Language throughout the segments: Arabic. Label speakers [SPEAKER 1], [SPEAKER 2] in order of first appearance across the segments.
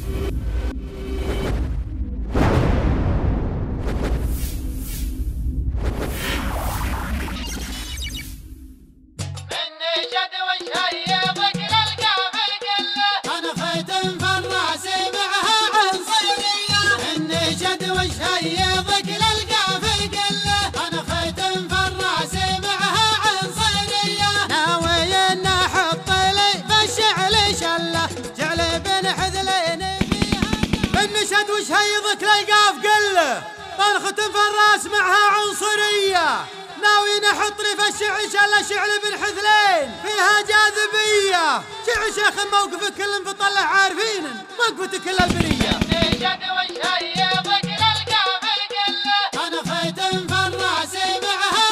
[SPEAKER 1] وش هيضك للقاف قله طنخة في الراس معها عنصرية ناوي نحط لي في الشعر شل شعر بن حثلين فيها جاذبية شعر شيخ موقفك كل مفطلع عارفين موقفتك كل البرية
[SPEAKER 2] النجد وش هيضك للقاف قله
[SPEAKER 1] طنخة في الراس معها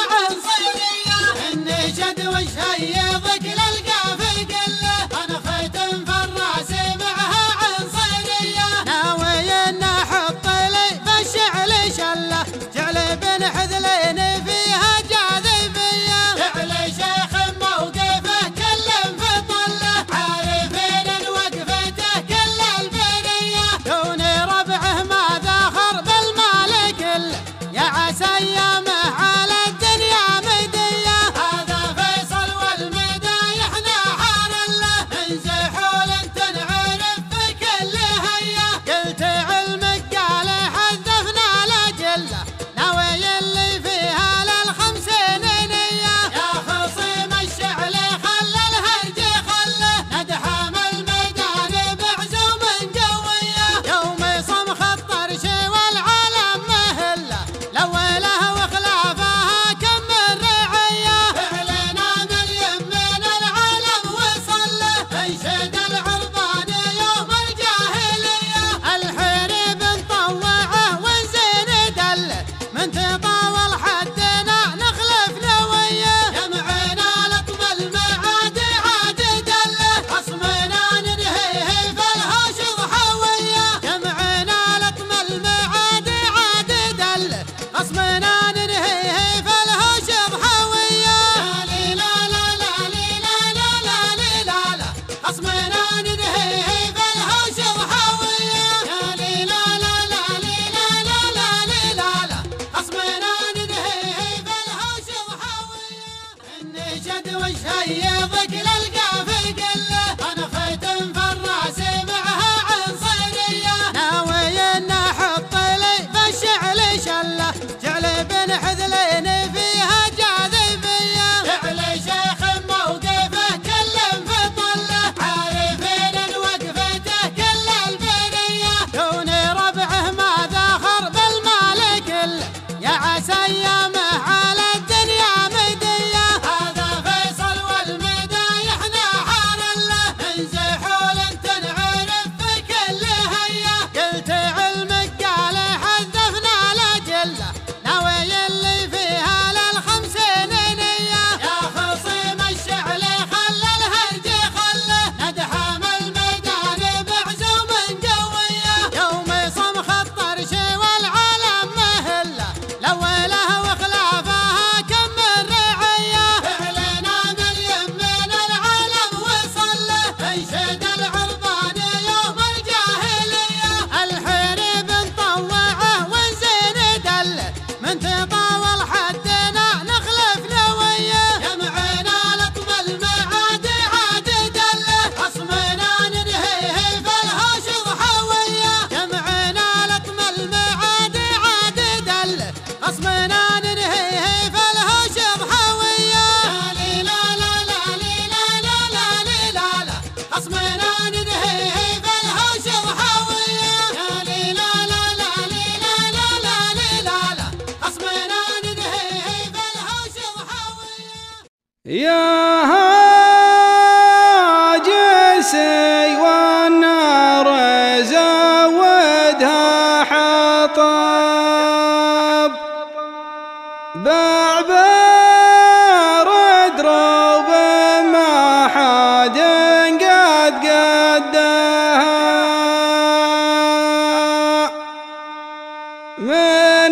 [SPEAKER 1] عنصرية النجد وش هيضك للقاف قله طنخة في الراس معها عنصرية ناوي نحط لي في الشعر شله شعر بن حثلين فيها جاذبية شعر شيخ موقفه كل مفطله عارفين وقفته كل البرية دون ربعه ما ذاخر بالمال كله يا عسى ايامه على الدنيا مدية هذا فيصل والمدايح نحار له من زحول تنعرف في كل هية قلت علمك قال حذفنا لجله ناوي اللي فيها للخمسين نية يا خصيم الشعل خلى الهرج خله ندحم الميدان بعزوم قوية يوم صمخ الطرش والعالم مهله لوله وخلافها كم من رعية فعلنا من يمين العالم وصل له انشد العربان يوم الجاهلية الحريب نطوعه ونزين دله من تطاول حدنا نخلف نويه جمعنا لطم المعاد عاد دله خصمنا ننهيه فالهوش ضحويه جمعنا لطم المعاد عاد دله خصمنا ننهيه فالهوش ضحويه لا لا لا لا لا لا لا لا لا خصمنا ننهيه فالهوش ضحويه لا لا لا لا لا لا لا لا خصمنا ننهيه فالهوش ضحويه النجد وش هيضك للقاف قله طنخة في الراس معها عنصرية ناوي نحط لي في الشعر شله شعر بن حثلين فيها جاذبية شعر شيخ موقفه كل مفطله عارفين وقفته كل البرية دون ربعه ما ذاخر بالمال كله يا عسى ايامه على الدنيا مدية هذا فيصل والمدايح نحار له من زحول تنعرف في كل هية قلت علمك قال حذفنا لجله ناوي اللي فيها للخمسين نية يا خصيم الشعل خلى الهرج خله ندحم الميدان بعزوم قوية يوم صمخ الطرش والعالم مهله لوله وخلافها كم من رعية فعلنا من يمين العالم وصل له انشد العربان يوم الجاهلية الحريب نطوعه ونزين دله من تطاول حدنا نخلف نويه جمعنا لطم المعاد عاد دله خصمنا ننهيه فالهوش ضحويه جمعنا لطم المعاد عاد دله خصمنا ننهيه فالهوش ضحويه لا لا لا لا لا لا لا لا خصمنا ننهيه فالهوش ضحويه لا لا لا لا لا لا خصمنا ننهيه فالهوش ضحويه
[SPEAKER 3] يا هاجسي والنار زودها حطب بعبر دروب ما حد قد قدها من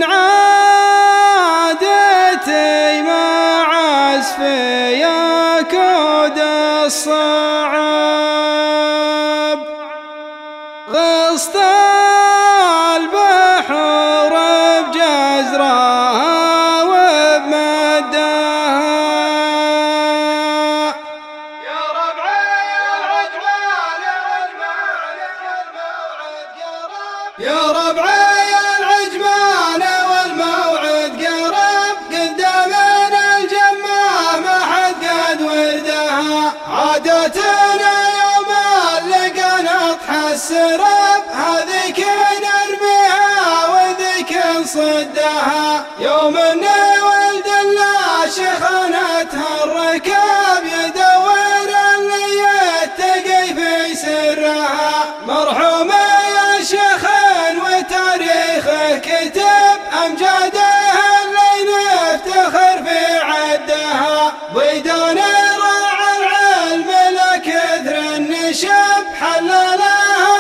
[SPEAKER 3] عادتي مع عزفي كود الصعب غصت البحور بجزرها وبمدها
[SPEAKER 1] يا ربعي العجمان
[SPEAKER 3] يا ربعي العجمان والموعد قرب قدامنا الجمة ما حد قد وردها عادتنا يوم لقينا السراب هذيك نرميها وذيك نصدها يوم ولد الله شيخانتها الركاب يدور اللي يتقي في سرها مرحومة يا شيخ وتاريخه كتب أمجادها اللي نفتخر في عدها ويدان راعى العلم لكثر النشاب حللها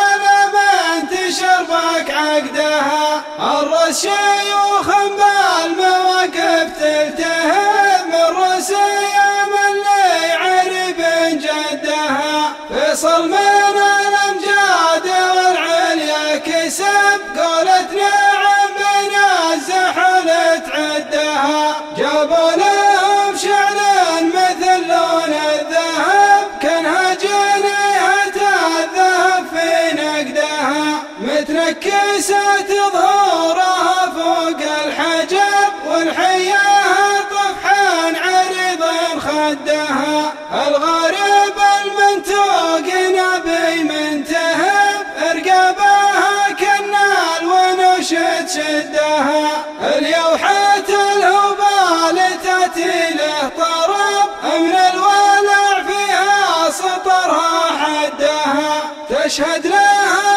[SPEAKER 3] عقدها الرس شيوخ بالمواقف تلتهب من رسيام اللي عرب جدها فيصل من الامجاد والعليا كسب قولت نعم بين الزحل تعدها جابوا لهم شعل مثل لون الذهب كانها جنيهة الذهب في نقدها متنكسة ظهورها فوق الحجب والحياها طفحا عريض خدها الغارب المنتوق نبي منتهب ارقبها كالنال ونشد شدها اليوحة الهبال تاتي له طرب من الولع فيها سطرها حدها تشهد لها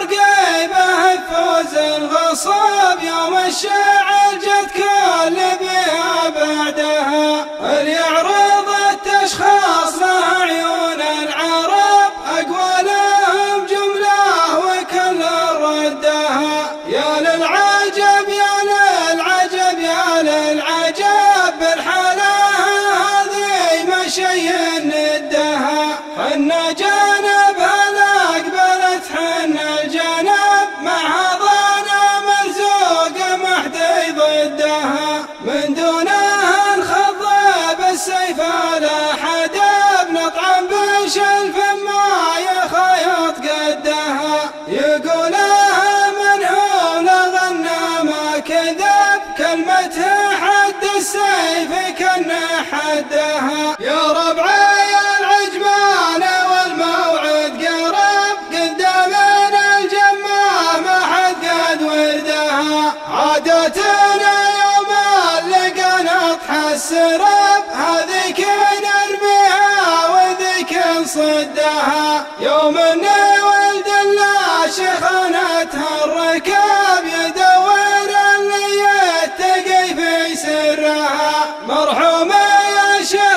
[SPEAKER 3] فوز الغصاب يوم الشاعر جد كل بها بعدها اليعرض التشخاص لها عيون العرب أقوى لهم جملة وكل ردها يا للعجب يا للعجب يا للعجب بالحالة هذه ما شي ندها حنا جانبها لأقبلت حنا الجانب معها ظانا مرزوق محدي ضدها من دونها نخضب السيف على حدب نطعم بشلف ما يخيط قدها يقولها من هو لغنى ما كذب كلمته حد السيف كنا حدها يا ربعي العجمان والموعد قرب قدامنا الجمة ما حد قد وردها عادتنا يوم لقينا السراب هذيك نرميها وذيك نصدها يوم ولد الله شيخانتها الركاب يدور اللي يتقي في سرها مرحومة يا شيخ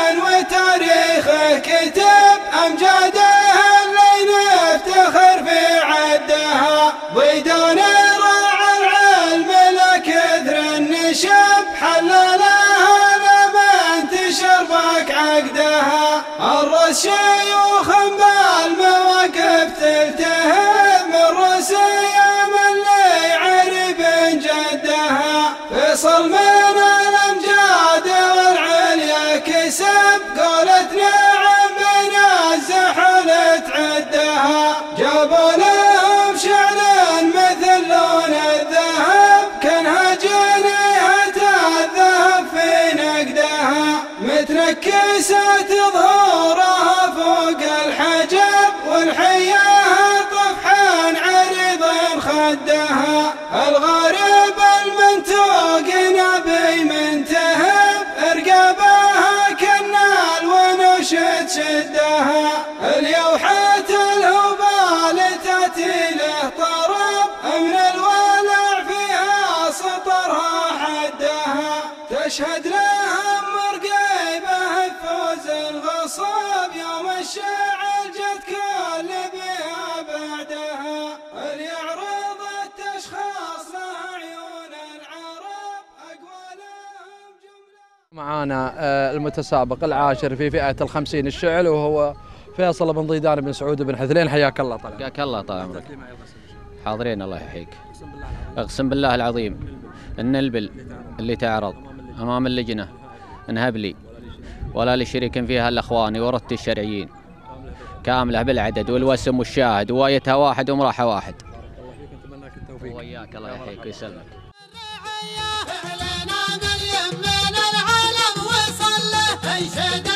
[SPEAKER 3] وتاريخه كتب أمجادها اللي نفتخر في عدها ويدان راعى العلم لكثر النشاب حللها لما انتشر فاك عقدها الرس شيوخ بالمواقف تلتهب من رسيام اللي عرب جدها فيصل من الامجاد والعليا كسب قولت نعم بين الزحل تعدها جابوا لهم شعل مثل لون الذهب كانها جنيهة الذهب في نقدها متنكسة ظهورها فوق الحجب والحياها طفحا عريض خدها الغارب المنتوق نبي منتهب ارقبها كالنال ونشد شدها اليوحة الهبال تاتي له طرب من الولع فيها سطرها حدها تشهد لها مرقيبه فوز الغصاب يوم الشاعر جد كل بها بعدها اليعرض التشخاص لها عيون العرب أقوى لهم جملة.
[SPEAKER 4] معانا المتسابق العاشر في فئة ال50 الشعل وهو فيصل بن ضيدان بن سعود بن حثلين، حياك الله طال عمرك.
[SPEAKER 5] حياك الله طال عمرك. حاضرين الله يحييك. اقسم بالله العظيم ان البل اللي تعرض امام اللجنه انهب لي ولا لشريك فيها الا اخواني ورثتي الشرعيين كامله بالعدد والوسم والشاهد، ووايتها واحد ومراحه واحد. وياك الله يحييك ويسلمك.
[SPEAKER 1] من العالم وصل له